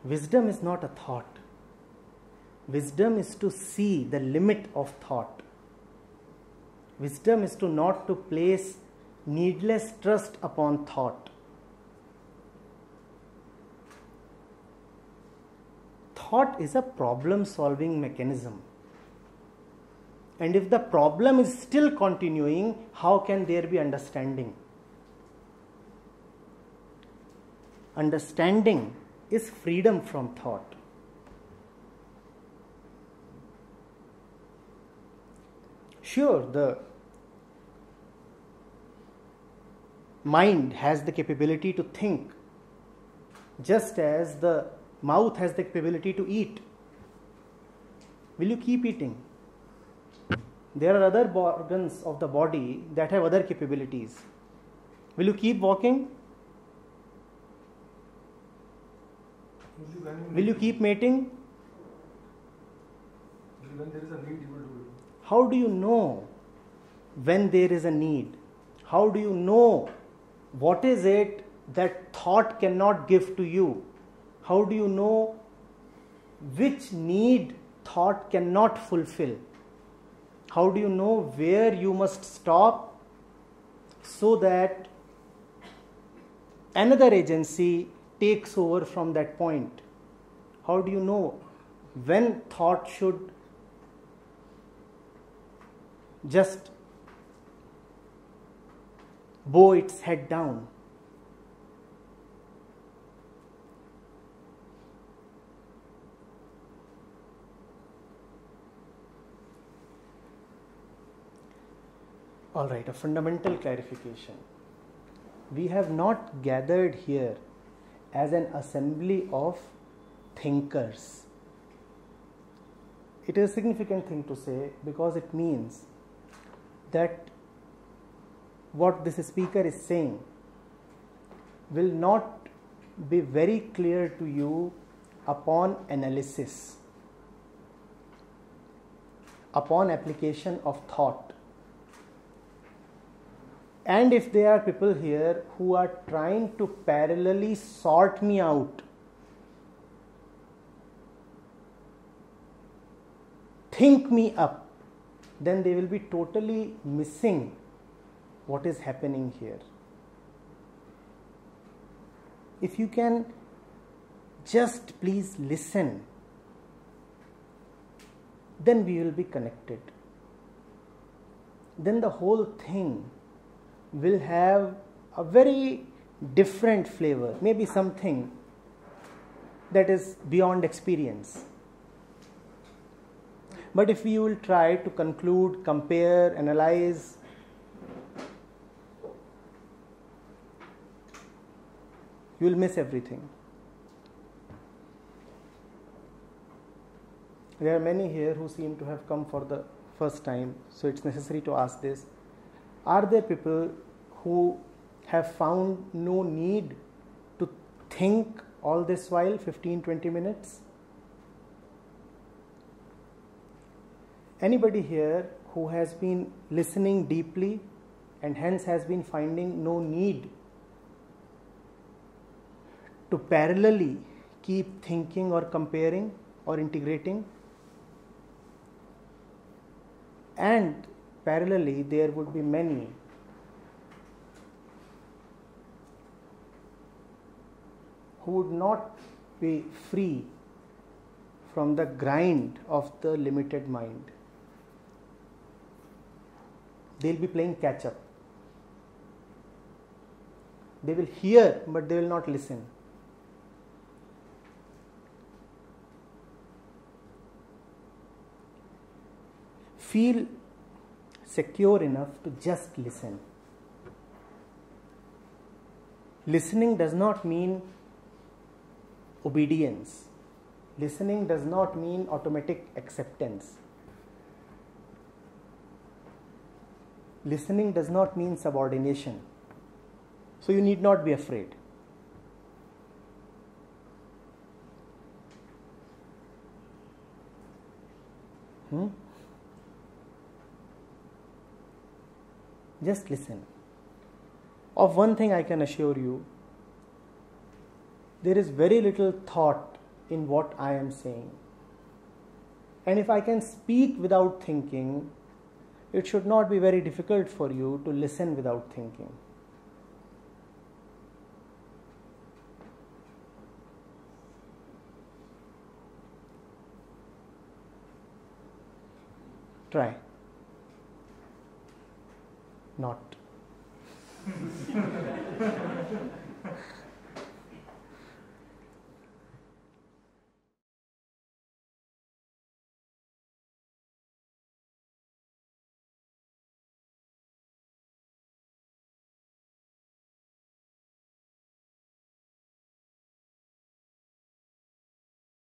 Wisdom is not a thought. Wisdom is to see the limit of thought. Wisdom is to not to place needless trust upon thought. Thought is a problem-solving mechanism. And if the problem is still continuing, how can there be understanding? Understanding is freedom from thought. Sure, the mind has the capability to think, just as the mouth has the capability to eat. Will you keep eating? There are other organs of the body that have other capabilities. Will you keep walking? Will you keep mating? When there is a need, you will do it. How do you know when there is a need? How do you know what is it that thought cannot give to you? How do you know which need thought cannot fulfill? How do you know where you must stop so that another agency takes over from that point? How do you know when thought should just bow its head down? All right, a fundamental clarification. We have not gathered here as an assembly of thinkers. It is a significant thing to say because it means that what this speaker is saying will not be very clear to you upon analysis, upon application of thought. And if there are people here who are trying to parallelly sort me out, think me up, then they will be totally missing what is happening here. If you can just please listen, then we will be connected. Then the whole thing will have a very different flavor, maybe something that is beyond experience. But if you will try to conclude, compare, analyze, you will miss everything. There are many here who seem to have come for the first time, so it's necessary to ask this. Are there people who have found no need to think all this while, 15-20 minutes? Anybody here who has been listening deeply and hence has been finding no need to parallelly keep thinking or comparing or integrating? And parallelly, there would be many who would not be free from the grind of the limited mind. They'll be playing catch up. They will hear, but they will not listen. Feel secure enough to just listen. Listening does not mean obedience. Listening does not mean automatic acceptance. Listening does not mean subordination. So you need not be afraid. Just listen. Of one thing I can assure you, there is very little thought in what I am saying. And if I can speak without thinking, it should not be very difficult for you to listen without thinking. Try. Not.